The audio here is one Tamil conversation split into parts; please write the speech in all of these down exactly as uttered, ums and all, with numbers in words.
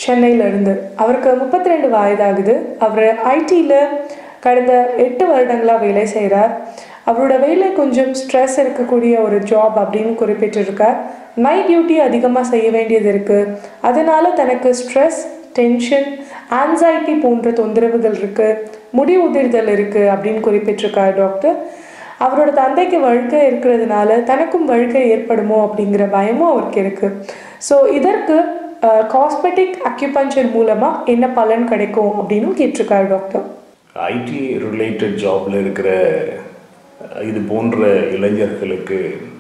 சென்னையிலேருந்து. அவருக்கு முப்பத்தி ரெண்டு வயதாகுது. அவர் ஐடியில் கடந்த எட்டு வருடங்களாக வேலை செய்கிறார். அவரோட வேலை கொஞ்சம் ஸ்ட்ரெஸ் இருக்கக்கூடிய ஒரு ஜாப் அப்படின்னு குறிப்பிட்டிருக்கார். நைட் டியூட்டி அதிகமாக செய்ய வேண்டியது இருக்குது. அதனால் தனக்கு ஸ்ட்ரெஸ், டென்ஷன், ஆன்சைட்டி போன்ற தொந்தரவுகள் இருக்குது, முடி உதிர்தல் இருக்குது அப்படின்னு குறிப்பிட்டிருக்கார் டாக்டர். அவரோட தந்தைக்கு வழுக்கை இருக்கிறதுனால தனக்கும் வழுக்கை ஏற்படுமோ அப்படிங்கிற பயமும் அவருக்கு இருக்குது. ஸோ இதற்கு காஸ்மெட்டிக் அக்யூபஞ்சர் மூலமாக என்ன பலன் கிடைக்கும் அப்படின்னு கேட்டிருக்காரு டாக்டர். ஐடி ரிலேட்டட் ஜாபில் இருக்கிற இது போன்ற இளைஞர்களுக்கு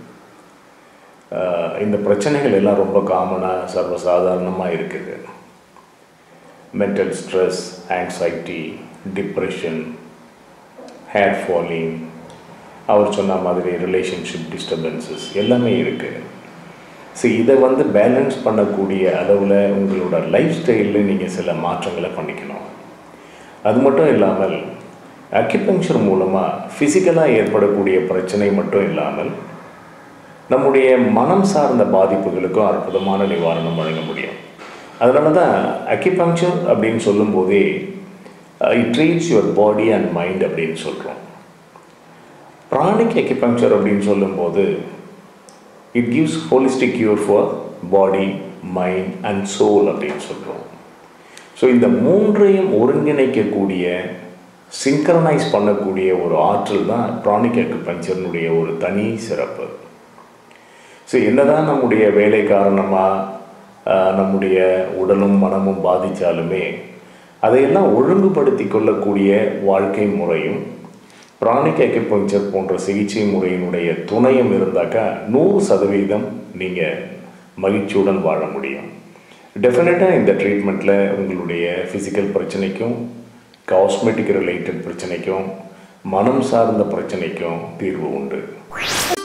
இந்த பிரச்சனைகள் எல்லாம் ரொம்ப காமனாக சர்வசாதாரணமாக இருக்குது. Mental stress, anxiety, depression, hair falling, அவர் சொன்ன மாதிரி ரிலேஷன்ஷிப் டிஸ்டர்பன்சஸ் எல்லாமே இருக்குது. ஸோ இதை வந்து பேலன்ஸ் பண்ணக்கூடிய அளவில் உங்களோட லைஃப் ஸ்டைலில் நீங்கள் சில மாற்றங்களை பண்ணிக்கணும். அது மட்டும் இல்லாமல் அக்யூபங்க்சர் மூலமாக ஃபிசிக்கலாக ஏற்படக்கூடிய பிரச்சனை மட்டும் இல்லாமல் நம்முடைய மனம் சார்ந்த பாதிப்புகளுக்கும் அற்புதமான நிவாரணம் வழங்க முடியும். அதனால தான் அக்யூபங்க்சர் அப்படின்னு சொல்லும்போதே it treats your body and mind அப்படின்னு சொல்கிறோம். ப்ரானிக் அக்யூபங்க்சர் அப்படின்னு சொல்லும்போது it gives holistic cure for body, mind and soul அப்படின்னு சொல்கிறோம். ஸோ இந்த மூன்றையும் ஒருங்கிணைக்கக்கூடிய, சிங்க்ரனைஸ் பண்ணக்கூடிய ஒரு ஆற்றல் தான் ப்ரானிக் அக்யூபங்க்சர்னுடைய ஒரு தனி சிறப்பு. ஸோ என்னதான் நம்முடைய வேலை காரணமாக நம்முடைய உடலும் மனமும் பாதித்தாலுமே அதையெல்லாம் ஒழுங்குபடுத்தி கொள்ளக்கூடிய வாழ்க்கை முறையும் ப்ரானிக் அக்யூபங்க்சர் போன்ற சிகிச்சை முறையினுடைய துணையும் இருந்தாக்கா நூறு சதவீதம் நீங்கள் மகிழ்ச்சியுடன் வாழ முடியும். டெஃபினட்டாக இந்த ட்ரீட்மெண்ட்டில் உங்களுடைய ஃபிசிக்கல் பிரச்சனைக்கும், காஸ்மெட்டிக் ரிலேட்டட் பிரச்சனைக்கும், மனம் சார்ந்த பிரச்சனைக்கும் தீர்வு உண்டு.